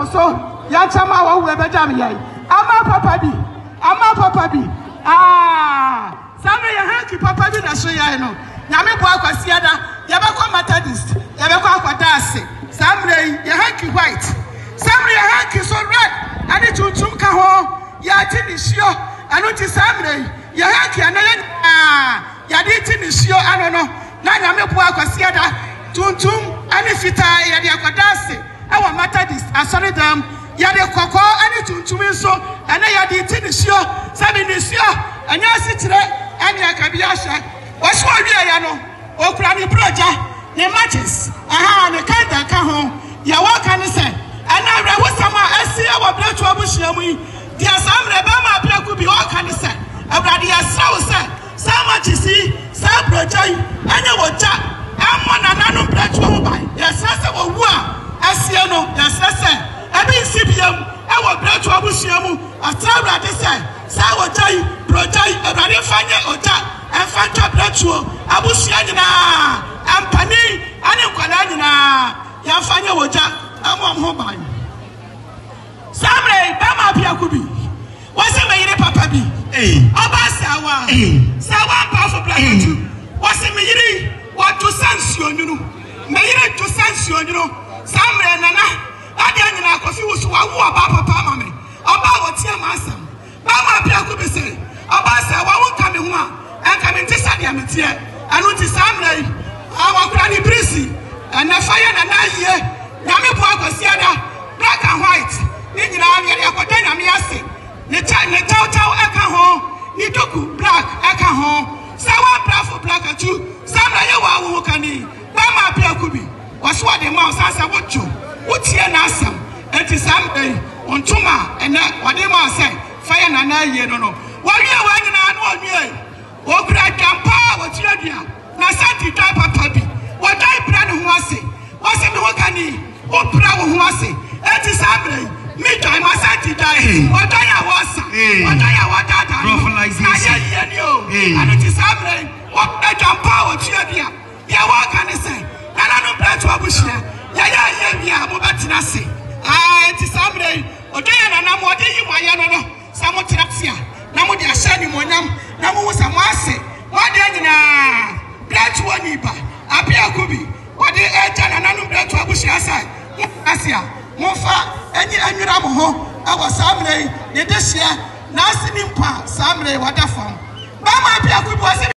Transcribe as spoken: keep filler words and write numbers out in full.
so ya chama wa we be jam yai ama papa bi ama papa bi ah samre ya hanki papa bi na so yai no nyame bo akwasiada ya be kwa Methodist ya be kwa akwada ase samre ya hanki white samre ya hanki so red ani tuntum ka ho ya ti ni sio anu ti samre ya hanki anaye ah ya di ti ni sio ano no na nyame bo akwasiada tuntum ani fita ya di akwada ase awa Methodist asori dam ya de kokko ani tuntum so ana ya di ti ni sio sabi ni sio anya asitire ani akabia hye waso awie ya no okura ni proja ni matches aha ni kanda ka ho ya waka ni se ana re wosama asie wa bletu abuhia mu dia samre ba ma bleku bi waka ni se abrade ya srawo se sa matches sa proja anya woja ammo na nanu bletu ho bai ya sese wo wu a asie no ya sese abi sibiam e wo bletu abuhia mu atra abrade se sa woja proja abrade fanye oja enfanta bletu abusia nyina ampani ani kwala nyina ya fanya woja amom ho ban samre ba ma bia kubi wase me yire papa bi eh oba sawa eh sawa pa for blakatu wase me yire wato sansio nyunu me yire to sansio nyunu samre nana ade nyina akofi wusu wa wo oba papa ma me oba wotia ma asam ba ma bia kubi se oba sawa wo ka me ho a anka me ntisa dia metie anu ti samre awa kura ni brisi na fire na na ye nyame bo akwasiada black and white ni nyina ye akoda nyame ase ne cha ne taw taw aka ho ni doku black aka ho sawa brafo black atu samra ye wa wo kani ba ma pia kubi waso de ma sansa wocho wotie na asam enti sambe ontuma ene wade ma se fire na na ye no no wari e wa nyina no onwie okura kampa wotire dia na sati dai papa bi wadai bra ne ho ase wase me ho kani o bra wo ho ase enti samre mi dai ma sati dai wadai a wasa wadai a wadada prophylization aye ni o enti samre o da jampa wo tia dia ya wa kani se na na no bra to abushia ya ya ye bia mo betina se ah enti samre odai na na mo odai yi mo aya no no samo trapsia na mo dia sha ni mo nyam na mo wo samo ase wade nyina Bretu waniba apia kubi wadi eja na nanu bretu abushia sai asia mofa enyi anwira mo ho awa samre ne dehia na asini mpa samre wada fam ba ma apia kubi wase